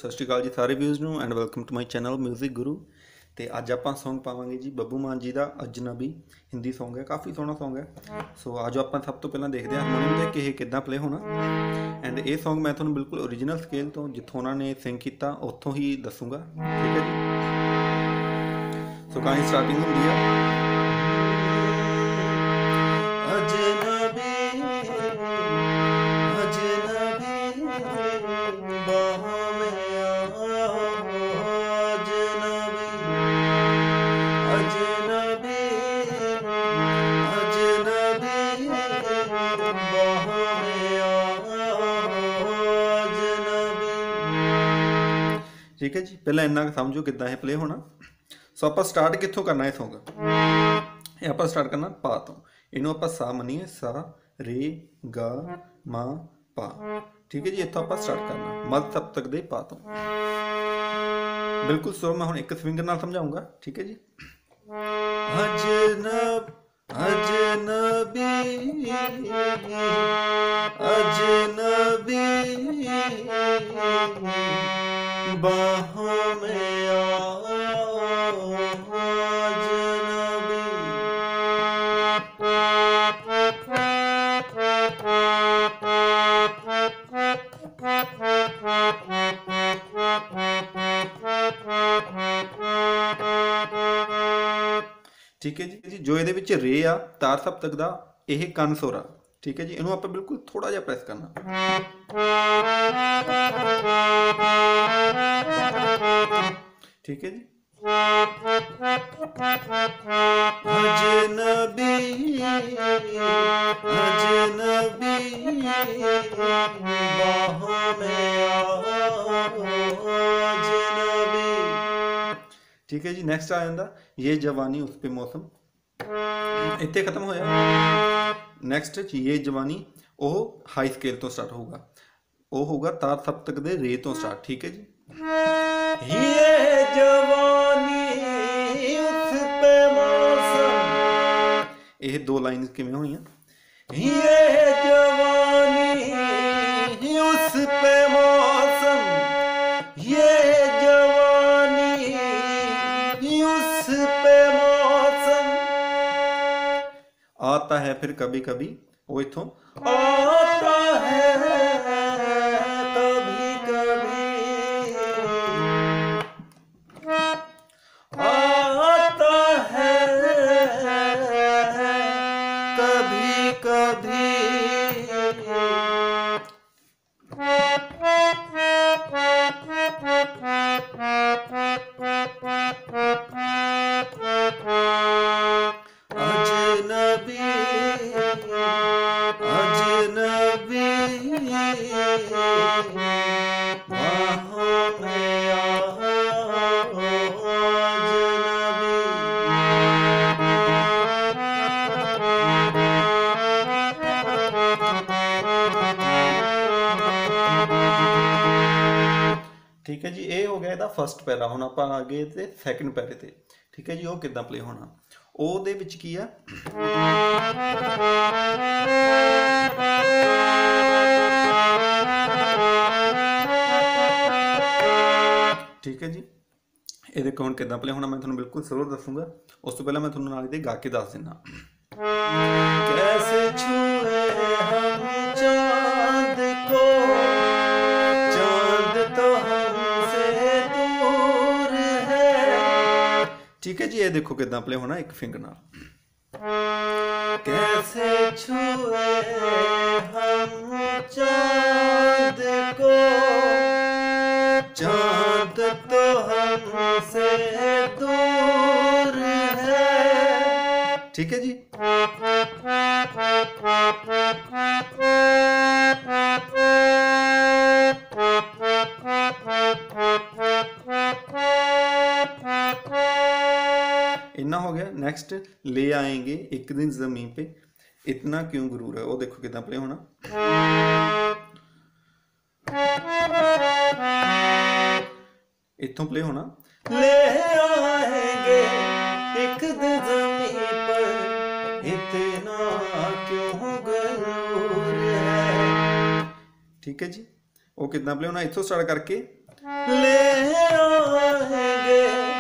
सत श्री अकाल जी सारे व्यूज़ नूं and welcome to my channel music Guru. तो अज आप सॉन्ग पावांगे जी बब्बू मान जी का अजनबी। हिंदी सॉन्ग है, काफ़ी सोहना सॉन्ग है। सो आज आप सब तो पहले देखते हैं हारमोनीयम ते कि किद्दां प्ले होना। एंड ये सॉन्ग मैं तुहानूं बिल्कुल ओरिजिनल स्केल तो जिथों उन्होंने सिंग किया उत्थों ही दसूँगा, ठीक है जी। सो कहानी स्टार्टिंग होंदी है। ठीक है जी, पहले इन्ना समझो किद्दां ये प्ले होना। सो आप स्टार्ट कित्थों करना है सॉन्ग, ये आप स्टार्ट करना पा तो। इनू आप सा मनीए, सा रे गा मा पा, ठीक है जी। इत्थों आप स्टार्ट करना मध सप्तक दे पा तो। बिल्कुल सुर मैं हुण एक स्विंग नाल समझाऊंगा, ठीक है जी। अजनबी अजनबी बाहों में आओ अजनबी। ठीक है जी। जो ये रे आ तार सप्तक का यह कन सुर आ, ठीक है जी। इनू आप बिल्कुल थोड़ा जिहा प्रेस करना, ठीक है जी। अजनबी अजनबी बाहों में आओ अजनबी, ठीक है जी। नेक्स्ट आ जाता ये जवानी उस पे मौसम, इतने खत्म होया। नेक्स्ट ये जवानी वह हाई स्केल तो स्टार्ट होगा, वह होगा तार सप्तक दे रे तो स्टार्ट, ठीक है जी। ये जवानी उस पे मौसम, ये दो लाइन किवें होणियां। ये जवानी उस पे मौसम, ये जवानी उस पे मौसम आता है फिर कभी कभी, वो इथों आता है कभी कभी, आता है कभी कभी। अजनबी अजनबी बाहों में आओ अजनबी। ठीक है जी, ये हो गया ਇਹਦਾ फर्स्ट पैरा। ਹੁਣ ਆਪਾਂ आगे ਤੇ सैकेंड पैरे ਤੇ, ठीक है जी। ਉਹ ਕਿੱਦਾਂ प्ले होना, ਉਹਦੇ ਵਿੱਚ ਕੀ ਆ। ठीक है जी, ये देखो ਹੁਣ ਕਿੱਦਾਂ प्ले होना मैं ਤੁਹਾਨੂੰ बिल्कुल ਜ਼ਰੂਰ ਦੱਸੂਗਾ। ਉਸ ਤੋਂ ਪਹਿਲਾਂ मैं ਤੁਹਾਨੂੰ ਨਾਲ ਇਹਦੇ ਗਾ ਕੇ ਦੱਸ ਦਿੰਦਾ। कैसे छुए हम चांद को, चांद तो हमसे दूर है, ठीक है जी। ये देखो कितना प्ले होना एक फिंगर नाल। कैसे छुए हम चांद को, चांद तो हमसे दूर है, ठीक है जी। इतना हो गया। नेक्स्ट ले आएंगे एक दिन जमीन पे, इतना क्यों गुरूर है, वो देखो कितना प्ले होना। इथों प्ले होना ले आएंगे एक दिन जमीन पर, इतना क्यों गुरूर है, ठीक है जी। वो कितना प्ले होना, इथों स्टार्ट करके ले आएंगे,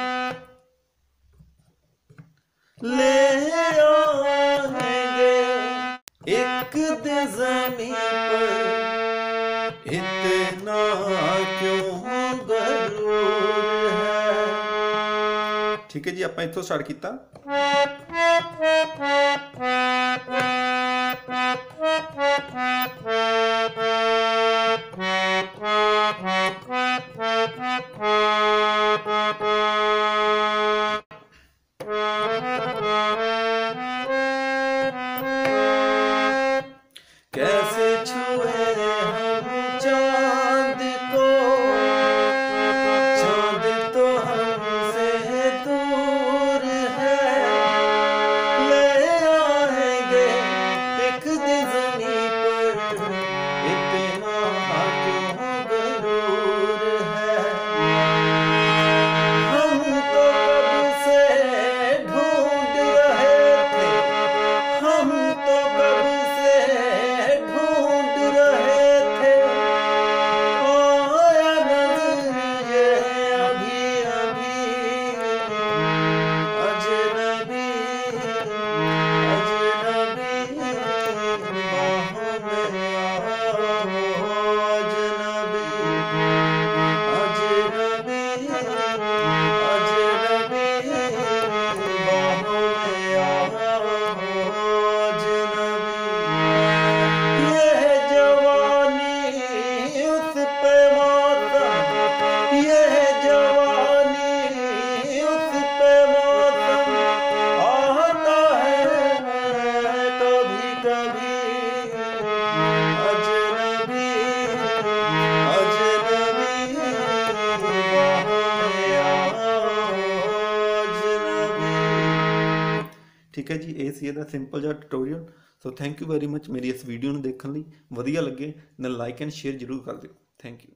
ले आएंगे एक दिन ज़मीन पर, इतना क्यों गरूर है। ठीक है जी, आप इत्थों स्टार्ट किया। कैसे छुए हम चांद को, चांद तो हमसे दूर है, ले आएंगे एक दिन ज़मीन पर, इतना क्यों गरूर है। हम तो कब से ढूंढ रहे थे, हम तो कब से ढूंढ रहे थे, आया नज़र ये अभी अभी, अजनबी अजनबी बाहों में आओ, अजनबी अजनबी अजनबी बाहों में आओ, अजनबी। ये जवानी उस पे मौसम, ये जवानी उस पे मौसम, आता है कभी कभी, अजनबी अजनबी बाहों में आओ, अजनबी। ठीक है जी, ਇਹ ਸੀ ਇਹਦਾ ਸਿੰਪਲ ਜਿਹਾ tutorial. So thank you very much ਮੇਰੀ ਇਸ ਵੀਡੀਓ ਨੂੰ ਦੇਖਣ ਲਈ। ਵਧੀਆ ਲੱਗੇ ਤਾਂ ਲਾਈਕ ਐਂਡ ਸ਼ੇਅਰ ਜ਼ਰੂਰ ਕਰ ਦਿਓ। Thank you.